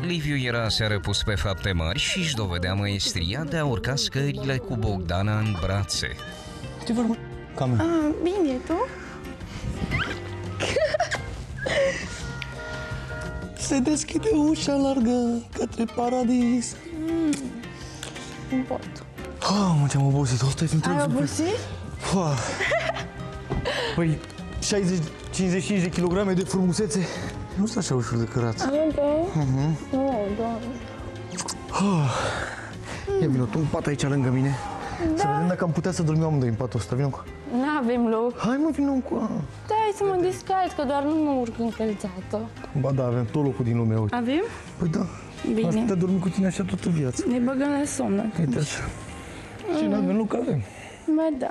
Liviu era aseară pus pe fapte mari și își dovedea măestria de a urca scările cu Bogdana în brațe. Ce vorbă? Cam. Bine, tu? Se deschide ușa largă către paradis. Nu pot. Mă, ce-am obosit, o stai să-mi Ai obosit? Păi, 50 de kilograme de frumusețe nu sunt așa ușor de cărat. Ia vină tu în pat aici lângă mine. Să vedem dacă am putea să dormim amândoi în patul ăsta. Vină cu. N-avem loc. Hai mă, vină cu. Da, hai să mă descalț, că doar nu mă urc încălțată. Ba da, avem tot locul din lume, uite. Avem? Păi da. Bine. Aș putea dormi cu tine așa toată viața. Ne băgăm la somn. Uite așa. Și n-avem loc, avem. Ba da.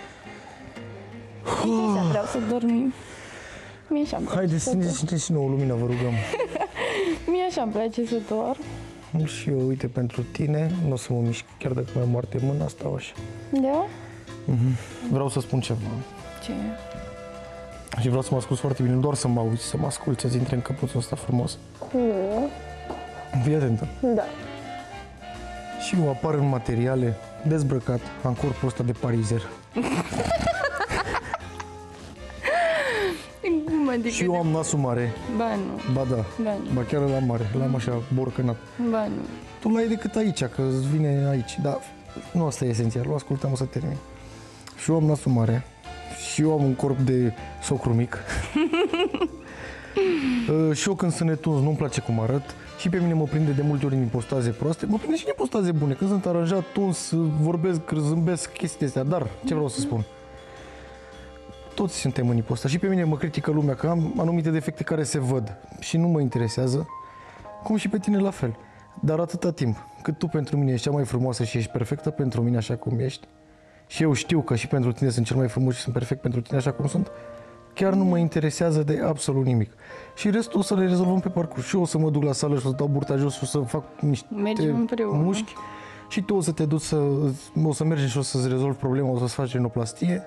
Uite așa vreau să dormim. Mie așa-mi place Haide, să dorm. ține și nouă lumina, vă rugăm. Mie așa-mi place să dorm. Și eu, uite, pentru tine, nu o să mă mișc, chiar dacă mi-am moarte mâna, stau așa. Da? Vreau să spun ceva. Ce? Și vreau să mă ascult foarte bine, nu doar să mă auzi, să mă ascult, să-ți intre în căpuțul ăsta frumos. Fii atentă. Da. Și eu apar în materiale, dezbrăcat, am corpul ăsta de parizer. Cum adică? Și eu am nasul mare. Ba nu. Ba da. Ba nu. Ba chiar l-am mare, l-am așa borcănat. Ba nu. Tu l-ai decât aici, că îți vine aici, dar nu asta e esențial, o ascultăm, o să termin. Și eu am nasul mare, și eu am un corp de socru mic. Și eu când sunt netuns nu-mi place cum arăt, și pe mine mă prinde de multe ori în postaze proaste, mă prinde și în postaze bune, când sunt aranjat, tuns, vorbesc, zâmbesc, chestiile astea, dar ce vreau să spun? Toți suntem în iposta și pe mine mă critică lumea că am anumite defecte care se văd și nu mă interesează, cum și pe tine la fel. Dar atâta timp cât tu pentru mine ești cea mai frumoasă și ești perfectă pentru mine așa cum ești, și eu știu că și pentru tine sunt cel mai frumos și sunt perfect pentru tine așa cum sunt, chiar nu mă interesează de absolut nimic. Și restul o să le rezolvăm pe parcurs. Și eu o să mă duc la sală și o să dau burta jos și o să fac niște Mergem împreună. mușchi și tu o să te duci o să mergi și o să-ți rezolvi problema, o să-ți faci rinoplastie.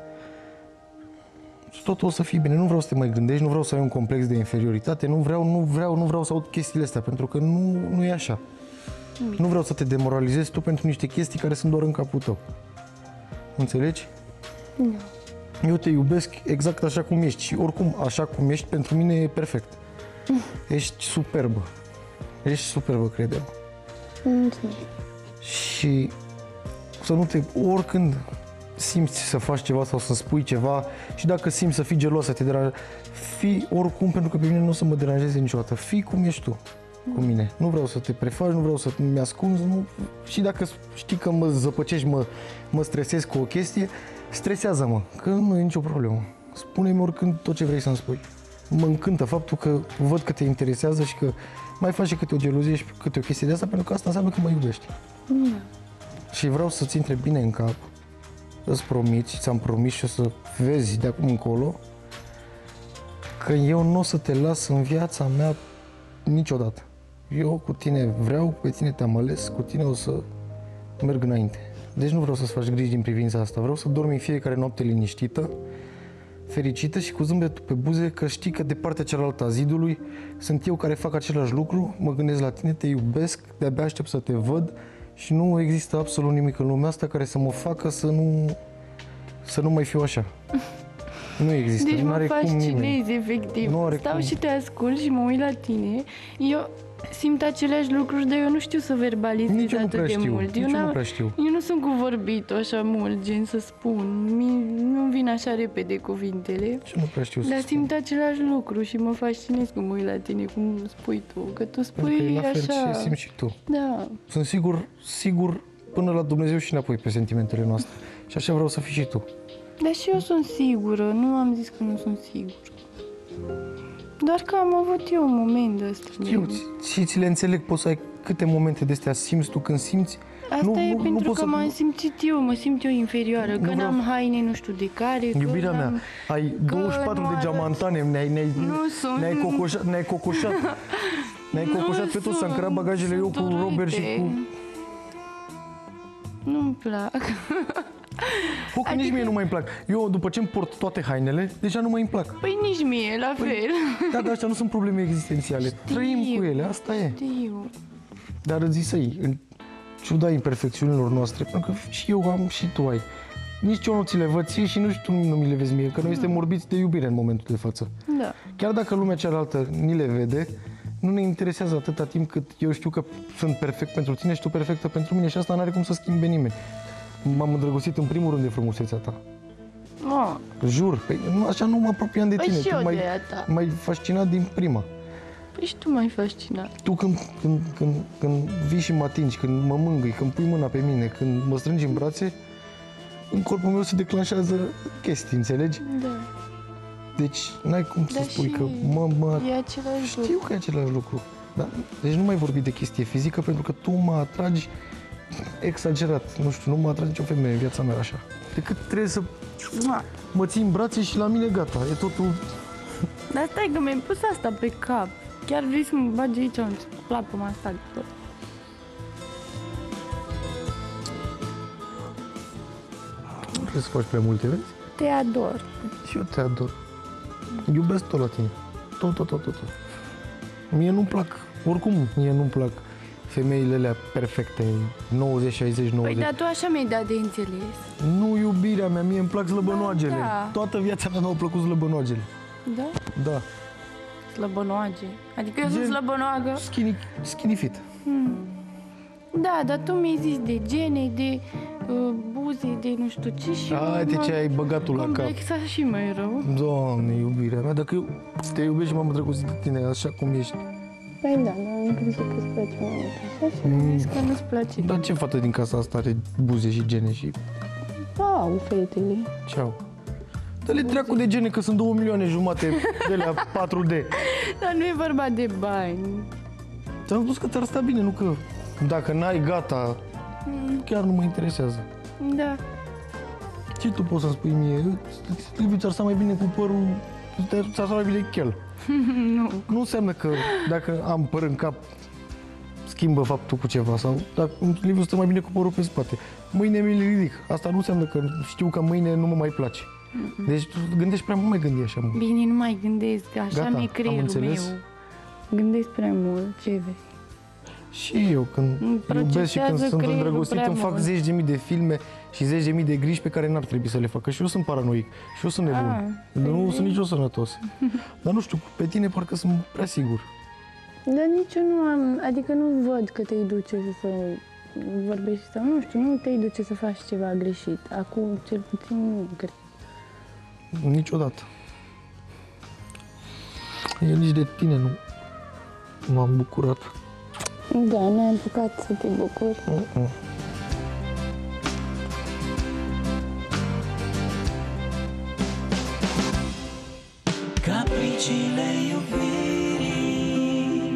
Și totul o să fie bine. Nu vreau să te mai gândești, nu vreau să ai un complex de inferioritate, nu vreau să aud chestiile astea, pentru că nu e așa. Nu vreau să te demoralizezi tu pentru niște chestii care sunt doar în capul tău. Înțelegi? Nu. Eu te iubesc exact așa cum ești și oricum așa cum ești pentru mine e perfect. Ești superbă. Ești superbă, crede-mă. Mulțumesc. Și să nu te, oricând simți să faci ceva sau să spui ceva și dacă simți să fii geloasă, te deranjează, fii oricum, pentru că pe mine nu o să mă deranjeze niciodată. Fii cum ești tu cu mine. Nu vreau să te prefaci, nu vreau să mi ascunzi, nu. Și dacă știi că mă zăpăcești, mă stresezi cu o chestie, stresează-mă, că nu e nicio problemă. Spune-mi oricând tot ce vrei să-mi spui. Mă încântă faptul că văd că te interesează și că mai faci și câte o gelozie și câte o chestie de asta, pentru că asta înseamnă că mă iubești. Și vreau să-ți intre bine în cap, îți promit și ți-am promis și o să vezi de acum încolo că eu nu o să te las în viața mea niciodată. Eu cu tine vreau, pe tine te-am ales, cu tine o să merg înainte. Deci nu vreau să-ți faci griji din privința asta, vreau să dormi în fiecare noapte liniștită, fericită și cu zâmbetul pe buze, că știi că de partea cealaltă a zidului sunt eu care fac același lucru, mă gândesc la tine, te iubesc, de-abia aștept să te văd și nu există absolut nimic în lumea asta care să mă facă să nu mai fiu așa. Nu există, Deci nu mă are cum fascinezi, nimeni. efectiv. Nu are Stau cum. și te ascult și mă uit la tine. Eu simt aceleași lucruri, dar eu nu știu să verbalizez Nici eu nu atât prea de știu, mult. nici eu nu prea știu. Eu nu sunt cu vorbit așa mult, gen să spun. Nu vin așa repede cuvintele. Și nu prea știu să Dar spun. simt același lucru și mă fascinez cum mă uit la tine, cum spui tu. Că tu Pentru că e spui la fel așa. ce simți și tu. Da. Sunt sigur până la Dumnezeu și înapoi pe sentimentele noastre. Și așa vreau să fii și tu. Dar și eu sunt sigură, nu am zis că nu sunt sigură. Doar că am avut eu un moment de ăsta. Eu și ți le înțeleg, poți să ai câte momente de astea simți tu când simți. Asta e pentru poți că să- m-am simțit eu, mă simt eu inferioară, că vreau- n-am haine nu știu de care, Iubirea că mea, n-am- ai că 24 nu de arăt- geamantane, Nu sunt. ne-ai cocoșat. Ne-ai cocoșat pe toți, s-a încărat bagajele eu sunt cu Robert și urâte. cu... Nu-mi plac. Că nici mie nu mai îmi plac. Eu, după ce îmi port toate hainele, deja nu mai îmi plac. Păi nici mie, la fel. Da, dar astea nu sunt probleme existențiale. Trăim cu ele, asta e. Știu. Dar îți să-i, în ciuda imperfecțiunilor noastre, pentru că și eu am și tu ai. Nici eu nu ți le văd ție și nici tu nu mi le vezi mie, că noi suntem morbiți de iubire în momentul de față. Da. Chiar dacă lumea cealaltă ni le vede, nu ne interesează atâta timp cât eu știu că sunt perfect pentru tine și tu perfectă pentru mine și asta n-are cum să schimbe nimeni. M-am îndrăgostit în primul rând de frumusețea ta. Oh. Jur, așa nu mă apropiam de Păi tine. și eu Tu de aia ta. m-ai fascinat din prima. Păi și tu m-ai fascinat. Tu când vii și mă atingi, când mă mângâi, când pui mâna pe mine, când mă strângi în brațe, în corpul meu se declanșează chestii, înțelegi? Da. Deci n-ai cum să Dar spui și că e același știu lucru. că e același lucru. Da? Deci nu mai vorbi de chestie fizică pentru că tu mă atragi exagerat. Nu știu, nu mă atrage nicio femeie în viața mea așa. Decât trebuie să mă ții în brațe și la mine gata, e totul... Dar stai că mi-ai pus asta pe cap. Chiar vrei să mă bagi aici un plapă masaj tot. Nu trebuie să faci prea multe, vezi? Te ador. Și eu te ador. Iubesc tot la tine. Tot. Mie nu-mi plac, oricum, mie nu-mi plac femeile alea perfecte, 90, 60, 90. Păi dar tu așa mi-ai dat de înțeles. Nu iubirea mea, mie îmi plac slăbănoagele. Da. Toată viața mea mi-au plăcut slăbănoagele. Da? Da. Slăbănoage. Adică eu sunt slăbănoagă. Skinny fit. Da, dar tu mi-ai zis de gene, de buze, de nu știu ce și... Haide ce ai băgatul la cap. Complexa și mai rău. Doamne, iubirea mea, dacă eu te iubesc și m-am îndrăgostit de tine așa cum ești. Păi da, dar am crezut că îți place mai mult așa și am zis că nu-ți place. Dar ce fată din casa asta are buze și gene și Au, fetele. ce au? Dă-le dracu de gene, că sunt 2 milioane jumate de la 4D. Dar nu e vorba de bani. Ți-am spus că ți-ar sta bine, nu că dacă n-ai gata, chiar nu mă interesează. Da. Ce tu poți să-mi spui mie? Liviu, ți-ar sta mai bine cu părul, ți-ar sta mai bine chel. Nu. Nu înseamnă că dacă am păr în cap, schimbă faptul cu ceva. Sau dacă Liviu stă mai bine cu părul pe spate. Mâine mi-l ridic. Asta nu înseamnă că știu că mâine nu mă mai place. Deci tu gândești prea mult, mai gândi așa mult. Bine, nu mai gândesc, așa Gata, mi-e am creierul înțeles. meu. Gândesc prea mult, ce vrei. Și eu când iubesc și când procesează sunt creierul îndrăgostit prea îmi fac mult. 10.000 de filme și 10.000 de griji pe care n-ar trebui să le fac. Că și eu sunt paranoic și eu sunt nebun. Nu sunt nici eu sănătos. Dar nu știu, pe tine parcă sunt prea sigur. Dar nici eu nu am, adică nu văd că te-ai duce să vorbești sau nu știu, nu te-ai duce să faci ceva greșit. Acum, cel puțin, nu cred. Niciodată. Eu nici de tine nu m-am bucurat. Da, n-ai apucat să te bucuri. Capriciile iubirii.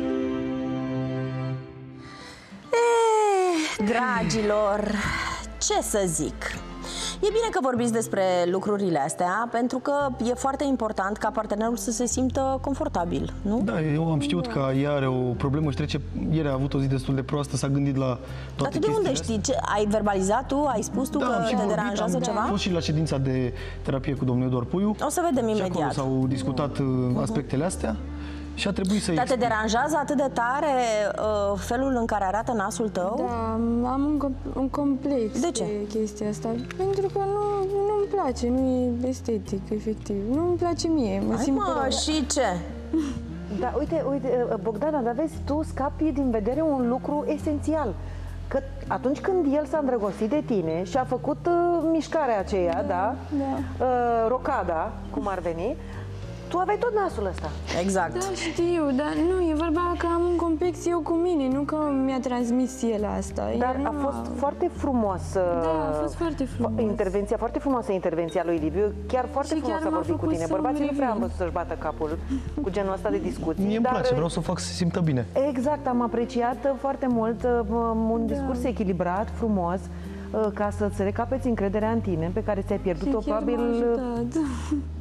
Dragilor, ce să zic? E bine că vorbiți despre lucrurile astea, pentru că e foarte important ca partenerul să se simtă confortabil, nu? Da, eu am știut că ea are o problemă și trece. Ieri a avut o zi destul de proastă, s-a gândit la Dar toate tu de unde chestiile știi? Ai verbalizat tu? Ai spus tu astea. că am și te vorbit, deranjează ceva? Am fost și la ședința de terapie cu domnul Eduard Puiu. O să vedem Și acolo imediat. s-au discutat aspectele astea și a trebuit să-i Dar te explic. deranjează atât de tare felul în care arată nasul tău? Da, am un complex De ce? chestia asta. Pentru că nu-mi place, nu e estetic, efectiv. Nu-mi place mie, mă Hai simt mă, rău. și ce? Da, uite, Bogdana, dar vezi, tu scapi din vedere un lucru esențial. Că atunci când el s-a îndrăgostit de tine și a făcut mișcarea aceea, da? Rocada, cum ar veni, tu aveai tot nasul ăsta. Exact. Da, știu, dar nu, e vorba că am un complex eu cu mine, nu că mi-a transmis el asta. Dar Eu a nu fost am. foarte frumos. Da, a fost foarte frumos. Intervenția, foarte frumoasă intervenția lui Liviu. Chiar foarte Și frumos chiar a m-a vorbit cu făcut tine. să Bărbații nu îmi prea am revin. văzut să-și bată capul cu genul ăsta de discuții. Mie îmi dar, place, vreau să o fac să se simtă bine. Exact, am apreciat foarte mult un discurs echilibrat, frumos, ca să-ți recapeți încrederea în tine, pe care ți-ai pierdut-o Și chiar m-a probabil ajutat.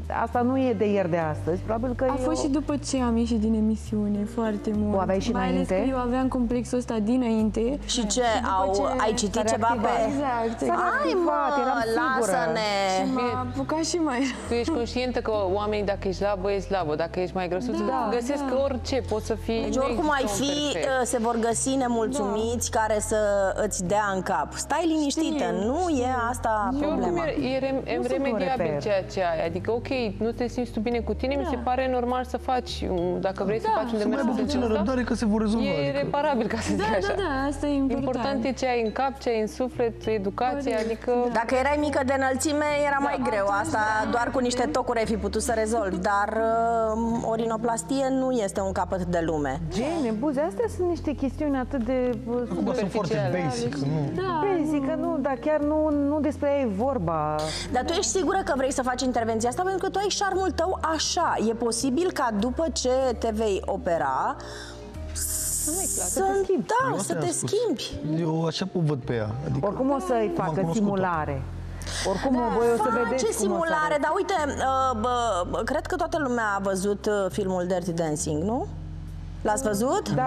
asta nu e de ieri de astăzi, probabil că A fost și după ce am ieșit din emisiune, foarte mult. O aveai și mai ales înainte? că eu aveam complexul ăsta dinainte. Și ce, după ce ai citit s-a ceva pe... reactivat. Exact, S-a exact. Ai mă, eram sigură. lasă-ne! M-a apucat și mai... Tu ești conștientă că oamenii, dacă ești slabă, ești slabă. Dacă ești mai grăsuț, găsesc orice, poți să fii... Deci nu oricum ai există un fi, perfect. se vor găsi nemulțumiți care să îți dea în cap. Stai liniștită, nu e asta Și oricum problema. e sunt remediabil un reper. ceea ce ai. Adică, ok, nu te simți tu bine cu tine, mi se pare normal să faci, dacă vrei să faci un Să mai demers aibă în puțină sensul ăsta, răbdare că se vor rezolva. e adică- reparabil, ca să zic așa. Da, asta e important. Important e ce ai în cap, ce ai în suflet, educație, adică... Dacă erai mică de înălțime, era mai greu. Asta doar cu niște tocuri ai fi putut să rezolvi. Dar o rinoplastie nu este un capăt de lume. Gene, buze, astea sunt niște chestiuni atât de Acum sunt foarte basic, nu? basic, că nu, dar chiar nu despre ea e vorba. Dar tu ești sigură că vrei să faci intervenția asta pentru că tu ai șarmul tău așa. E posibil ca după ce te vei opera să te schimbi. Eu așa o văd pe ea. Adică, Oricum o să-i am facă cunoscut-o. simulare. Oricum voi o să vedeți Face cum o să simulare, dar uite, cred că toată lumea a văzut filmul Dirty Dancing, nu? L-ați văzut? Da.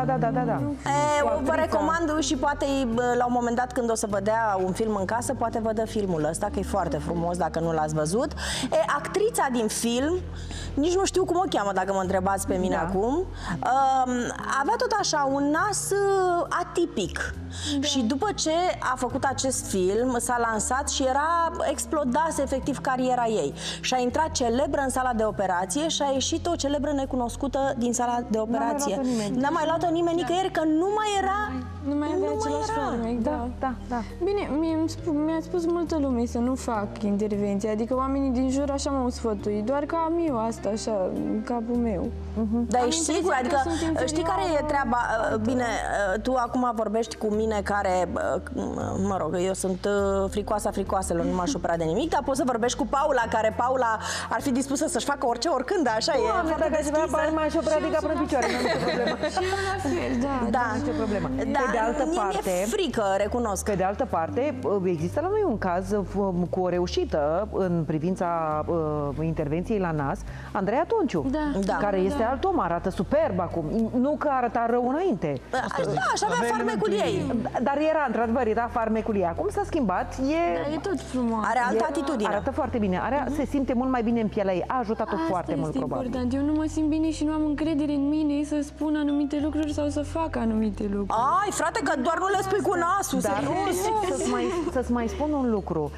Vă recomand și poate la un moment dat când o să vă dea un film în casă, poate vă dă filmul ăsta, că e foarte frumos dacă nu l-ați văzut. Actrița din film, nici nu știu cum o cheamă dacă mă întrebați pe mine acum, avea tot așa un nas atipic. Și după ce a făcut acest film, s-a lansat și explodase efectiv cariera ei. Și a intrat celebră în sala de operație și a ieșit o celebră necunoscută din sala de operație. N-a mai luat-o nimeni nicăieri, că nu mai era. Nu mai avea același farmec, Da. Bine, mi-a spus multă lume să nu fac intervenție, adică oamenii din jur așa m-au sfătuit, doar că am eu asta așa în capul meu. Dar Am ești impresia sigur? că Adică sunt inferioară. știi care e treaba? Bine, tu acum vorbești cu mine care, mă rog, eu sunt fricoasa fricoaselor, nu m-aș opera de nimic, dar poți să vorbești cu Paula, care Paula ar fi dispusă să-și facă orice, oricând, așa e. Doamne, foarte dacă ceva deschisă. bani m-aș opera de cap până în picioare, nu e nicio problemă. Și eu la fel, Da, nicio problemă. Da, Pe de altă mie parte, mi-e frică, recunosc. Pe de altă parte, există la noi un caz cu o reușită în privința intervenției la nas, Andreea Tonciu, care este alt om, arată superb acum, nu că arăta rău înainte. Da, și avea farmecul ei. Dar era, într-adevăr, era farmecul ei. Acum s-a schimbat, E tot frumos. Are altă atitudine. arată foarte bine, se simte mult mai bine în pielea ei, a ajutat-o foarte mult, este probabil. important. Eu nu mă simt bine și nu am încredere în mine să spun anumite lucruri sau să fac anumite lucruri. Ai, frate, că doar nu le spui cu nasul, Dar serios. să-ți mai spun un lucru.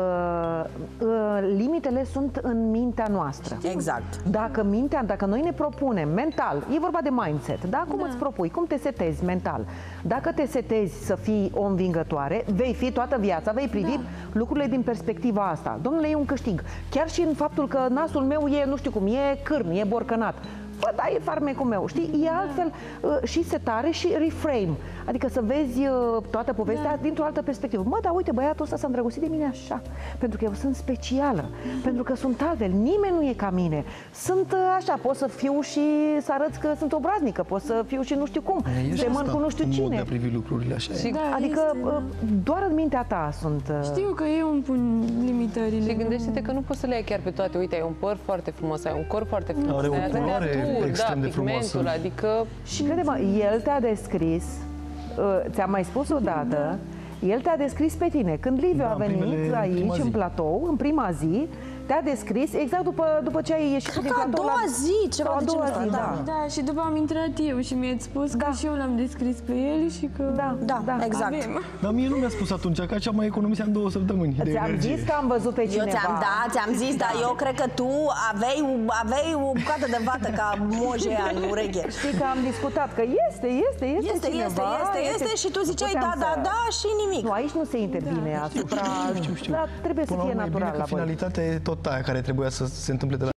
Limitele sunt în mintea noastră. Exact. Dacă noi ne propunem mental, e vorba de mindset, da? Cum îți propui, cum te setezi mental. Dacă te setezi să fii o învingătoare, vei fi toată viața, vei privi lucrurile din perspectiva asta. Domnule, e un câștig. Chiar și în faptul că nasul meu e, nu știu cum, e cârn, e borcănat. Bă, da, e farmecul meu, știi? E altfel și setare și reframe. Adică să vezi toată povestea dintr-o altă perspectivă. Mă, dar uite, băiatul ăsta s-a îndrăgostit de mine așa, pentru că eu sunt specială, pentru că sunt altfel, nimeni nu e ca mine. Sunt așa, pot să fiu și să arăt că sunt obraznică, pot să fiu și nu știu cum, semăn cu nu știu un mod de cine. a privi lucrurile așa. Și, Adică doar în mintea ta sunt... Știu că eu îmi pun limitările. și gândește-te că nu poți să le iei chiar pe toate. Uite, ai un păr foarte frumos, ai un corp foarte frumos, Are o ai atâtea culoare turi, extrem de frumoasă. pigmentul, adică... Și crede-mă, el te-a descris, ți-am mai spus odată, el te-a descris pe tine. Când Liviu a venit aici, în platou, în prima zi, te-a descris exact după ce ai ieșit din Că a platou. doua zi, ceva a de doua genul zi, ăsta, da. Da, și după am intrat eu și mi-ați spus că și eu l-am descris pe el și că... Da, exact. Dar mie nu mi-a spus atunci că așa mai economiseam 2 săptămâni de Ți-am energie. zis că am văzut pe Eu cineva. ți-am zis, dar eu cred că tu aveai o bucată de vată ca mojea în ureche. Știi că am discutat că este cineva. Este și tu ziceai Puteam da și nimic. Nu, aici nu se intervine asupra... Știu. Dar trebuie să Până la fie urmă, e bine natural că la voi. finalitatea e tot aia care trebuia să se întâmple de la